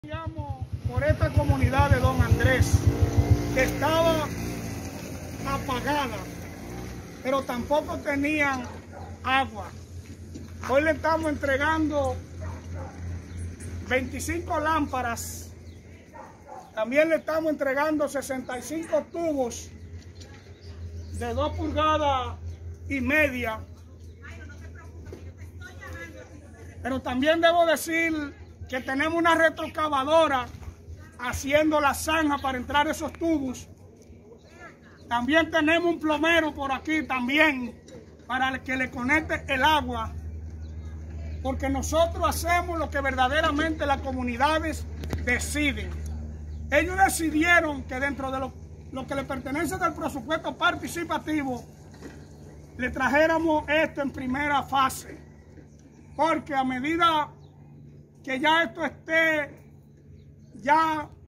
Por esta comunidad de Don Andrés, que estaba apagada, pero tampoco tenían agua. Hoy le estamos entregando 25 lámparas. También le estamos entregando 65 tubos de 2,5 pulgadas. Pero también debo decir que tenemos una retroexcavadora haciendo la zanja para entrar esos tubos. También tenemos un plomero por aquí también para que le conecte el agua. Porque nosotros hacemos lo que verdaderamente las comunidades deciden. Ellos decidieron que dentro de lo que le pertenece del presupuesto participativo, le trajéramos esto en primera fase. Porque a medida que ya esto esté ya